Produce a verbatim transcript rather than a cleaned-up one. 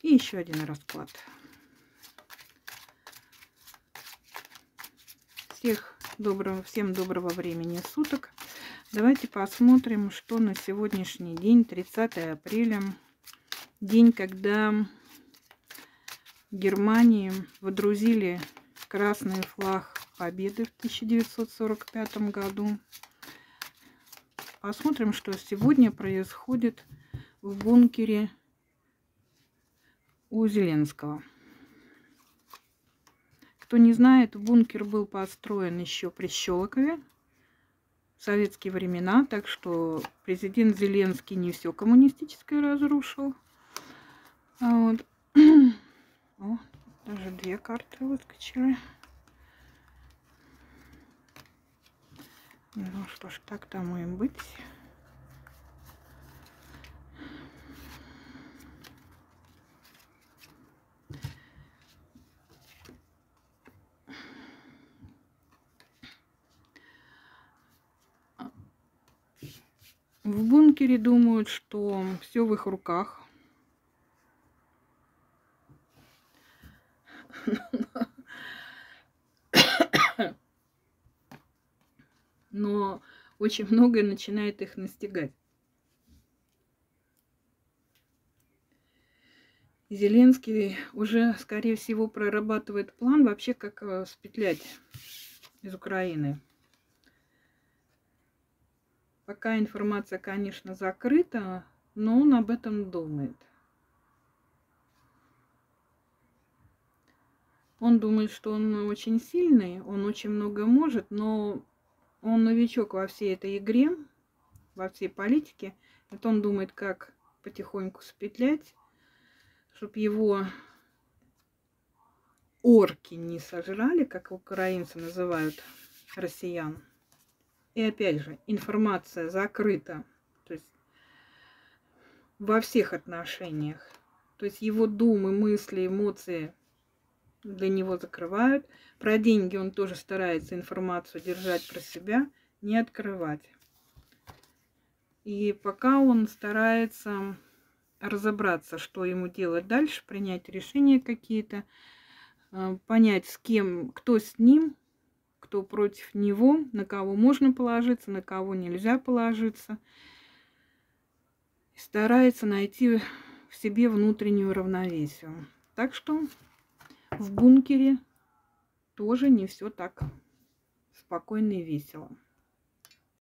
И еще один расклад. Всех доброго, всем доброго времени суток. Давайте посмотрим, что на сегодняшний день, тридцатое апреля, день, когда в Германии водрузили красный флаг победы в тысяча девятьсот сорок пятом году. Посмотрим, что сегодня происходит в бункере у Зеленского. Кто не знает, бункер был построен еще при Щелокове в советские времена, так что президент Зеленский не все коммунистическое разрушил. Вот. О, даже две карты выскочили. Ну что ж, так тому и быть. В бункере думают, что все в их руках. Но очень многое начинает их настигать. Зеленский уже, скорее всего, прорабатывает план вообще, как спетлять из Украины. Пока информация, конечно, закрыта, но он об этом думает. Он думает, что он очень сильный, он очень много может, но он новичок во всей этой игре, во всей политике. Вот он думает, как потихоньку спетлять, чтобы его орки не сожрали, как украинцы называют россиян. И опять же, информация закрыта, то есть во всех отношениях. То есть его думы, мысли, эмоции для него закрывают. Про деньги он тоже старается информацию держать про себя, не открывать. И пока он старается разобраться, что ему делать дальше, принять решения какие-то, понять, с кем, кто с ним, кто против него, на кого можно положиться, на кого нельзя положиться. И старается найти в себе внутреннюю равновесие. Так что в бункере тоже не все так спокойно и весело.